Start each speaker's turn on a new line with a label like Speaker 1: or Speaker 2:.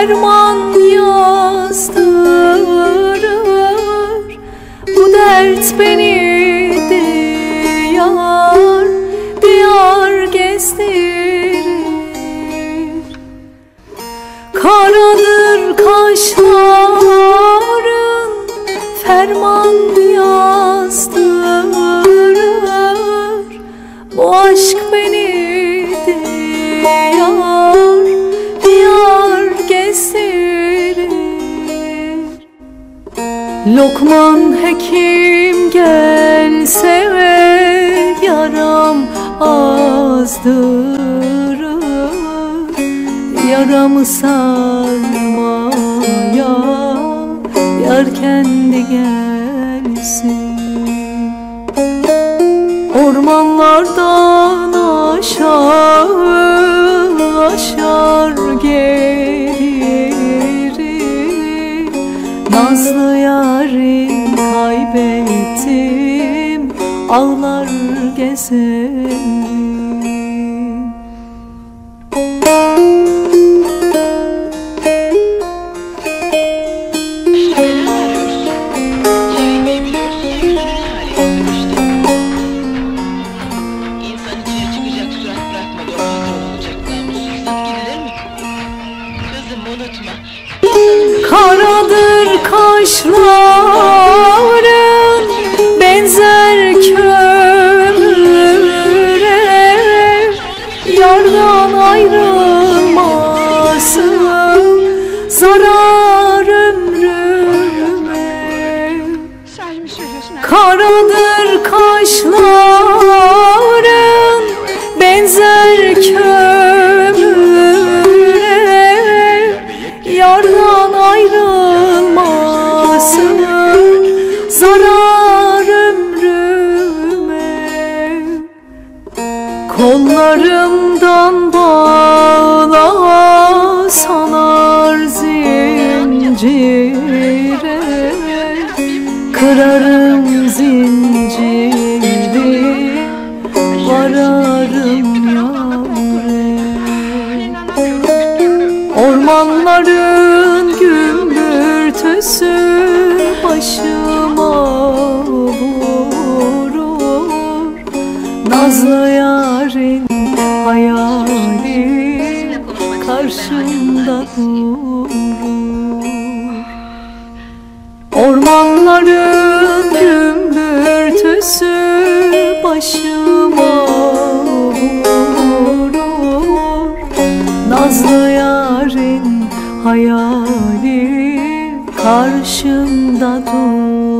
Speaker 1: ferman yazdırır. Bu dert beni diyar diyar gezdirir. Karadır kaşların, ferman yazdırır. Bu aşk beni diyar diyar gezdirir. Lokman hekim gelse yaram azdırır. Yaramı sarmaya yar kendi gelsin. Ormanlardan aşağı aşar gelirim. Nazlı yarı kaybettim, ağlar gezerim. Karadır kaşların, benzer kömüre. Yardan ayrılmasın zarar ömrüme. Karadır kaşların, benzer kömüre. Yardan ayrılmasın zarar ömrüme. Kollarımdan bağla sanar zincire. Kırarım zinciri, vararım yâre. Ormanların gümbürtüsü başıma vurur. Nazlı yarın hayali karşımda durur. Ormanların gümbürtüsü başıma vurur. Nazlı yarın hayali karşımda dur.